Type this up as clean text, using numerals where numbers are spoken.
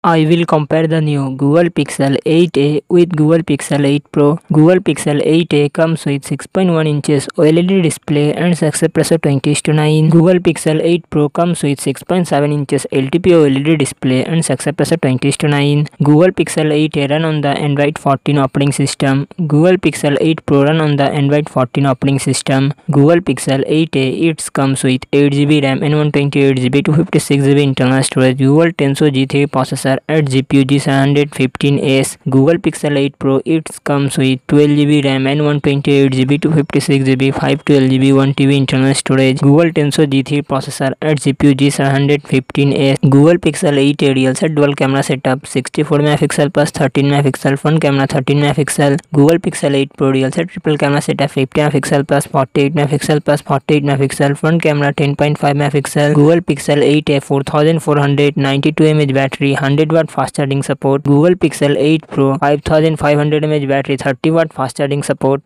I will compare the new Google Pixel 8a with Google Pixel 8 Pro. Google Pixel 8a comes with 6.1 inches OLED display and success ratio 20:9. Google Pixel 8 Pro comes with 6.7 inches LTP OLED display and success ratio 20:9. Google Pixel 8a run on the Android 14 operating system. Google Pixel 8 Pro run on the Android 14 operating system. Google Pixel 8a it comes with 8GB RAM and 128GB 256GB internal storage. Google Tensor G3 processor at GPU G715S. Google Pixel 8 Pro it comes with 12GB RAM and 128GB 256GB 512GB 1TB internal storage. Google Tensor G3 processor at GPU G715S. Google Pixel 8 real set dual camera setup 64 MP plus 13 MP front camera 13 MP. Google Pixel 8 Pro real set triple camera setup 50 MP plus 48 MP plus 48 MP front camera 10.5 MP. Google Pixel 8a 4492 mAh battery 100W fast charging support. Google Pixel 8 Pro 5500 mAh battery 30W fast charging support.